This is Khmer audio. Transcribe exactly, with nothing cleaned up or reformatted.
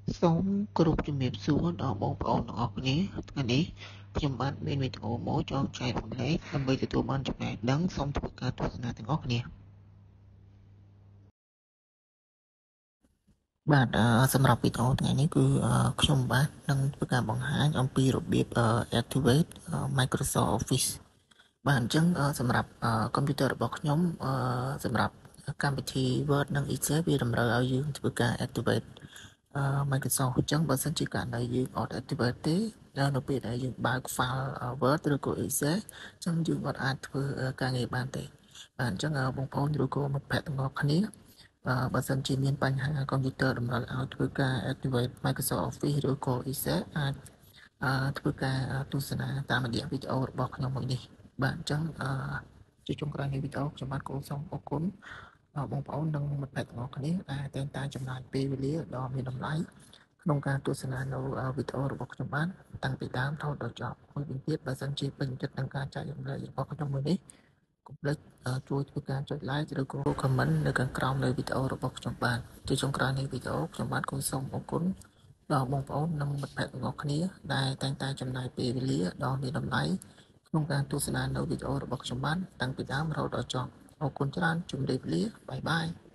សូមគោរពជំរាបសួរដល់បងប្អូនទាំងអស់គ្នាថ្ងៃនេះខ្ញុំបានមានវីដេអូមួយចងចែករំលែកដើម្បីទទួលបានចំណេះដឹងសូមធ្វើការទស្សនាទាំងអស់គ្នាបាទសម្រាប់វីដេអូថ្ងៃនេះគឺខ្ញុំបាទនឹងធ្វើការបង្ហាញអំពីរបៀប activate Microsoft Office បាទអញ្ចឹងសម្រាប់កុំព្យូទ័ររបស់ខ្ញុំសម្រាប់កម្មវិធី Word និង Excel វាតម្រូវឲ្យយើងធ្វើការ activate Microsoft អញ្ចឹងបើសិនជាករណីយើងអត់ activate ទេនៅពេលដែលយើងបើក file Word ឬក៏ Excel អញ្ចឹងយើងអត់អាចធ្វើការងារបានទេបាទអញ្ចឹងបងប្អូនឬក៏មិត្តភក្តិទាំងអស់គ្នាបើសិនជាមានបញ្ហាកុំព្យូទ័រតម្រូវឲ្យធ្វើការ activate Microsoft Office ឬក៏ Excel អាចធ្វើការទស្សនាតាមរយៈវីដេអូរបស់ខ្ញុំមួយនេះបាទអញ្ចឹងជាចុងក្រោយនៃវីដេអូខ្ញុំបាទគូសូមអរគុណបងប្អូននិងមិត្តភក្តិទាំងអស់គ្នាដែលតែងតែចំណាយពេលវេលាដ៏មានតម្លៃក្នុងការទស្សនានៅវីដេអូរបស់ខ្ញុំបានតាំងពីដើមរហូតដល់ចប់មួយវិញទៀតបើសិនជាពេញចិត្តនឹងការចែករំលែករបស់ខ្ញុំមួយនេះកុំភ្លេចជួយធ្វើការចុច like ឬក៏ comment នៅខាងក្រោមនៃវីដេអូរបស់ខ្ញុំបាទជាចុងក្រោយនៃវីដេអូខ្ញុំបាទគូសូមអរគុណដល់បងប្អូននិងមិត្តភក្តិទាំងអស់គ្នាដែលតែងតែចំណាយពេលវេលាដ៏មានតម្លៃក្នុងការទស្សនានៅវីដេអូរបស់ខ្ញុំបានតាំងពីដើមរហូតដល់ចប់អរគុណច្រើនជម្រាបលាបាយបាយ